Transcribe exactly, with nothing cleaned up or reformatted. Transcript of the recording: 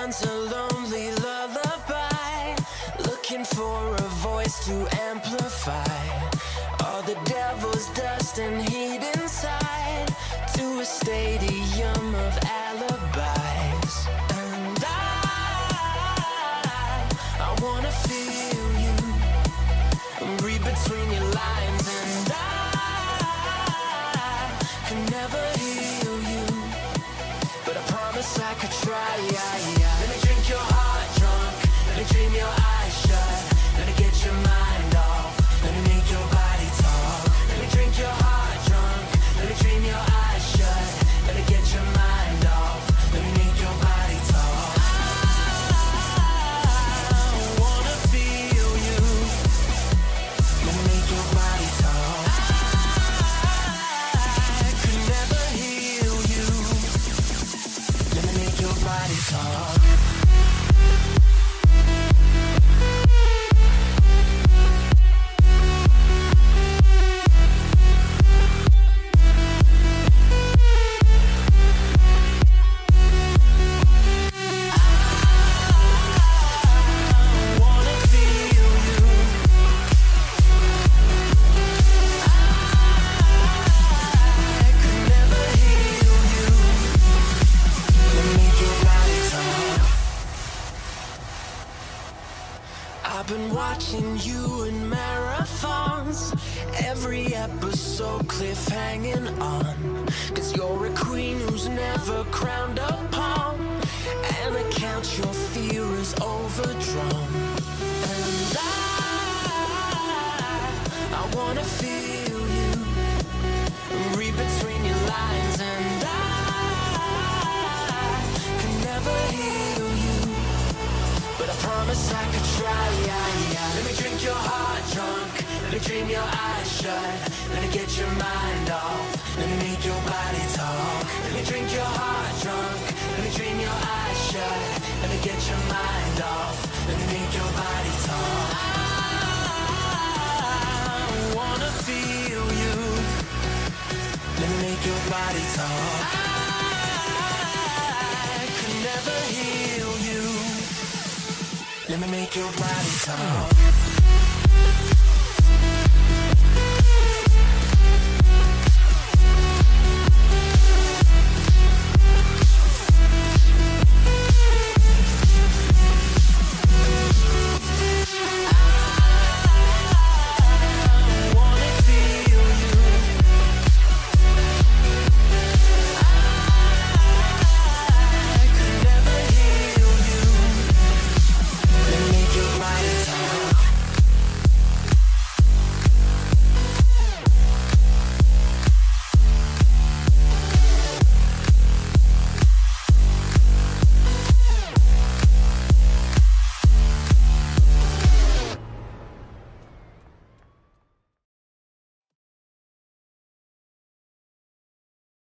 mind's a lonely lullaby, looking for a voice to amplify all the devil's dust and heat inside, to a stadium of alibis. And I, I wanna feel you, read between your lines. And I can never heal you, but I promise I could try. Yeah, yeah. Let me drink your heart drunk, let me dream your eyes shut, let me get your mind off, let me make your body talk. Let me drink your heart drunk, let me dream your eyes shut, let me get your mind off, let me make your body talk. I wanna feel you, let me make your body talk. I could never heal you, let me make your body talk. I've been watching you in marathons, every episode cliff hanging on, cause you're a queen who's never crowned upon, and I count your fear is overdrawn. And I, I wanna feel you, read between your lines. And I can never heal you, but I promise I could try. Yeah, yeah. Let me drink your heart drunk, let me dream your eyes shut, let me get your mind off, let me make your body talk. Let me drink your heart drunk, let me dream your eyes shut, let me get your mind off, let me make your body talk. I wanna feel you, let me make your body talk. I could never heal you, let me make your body talk.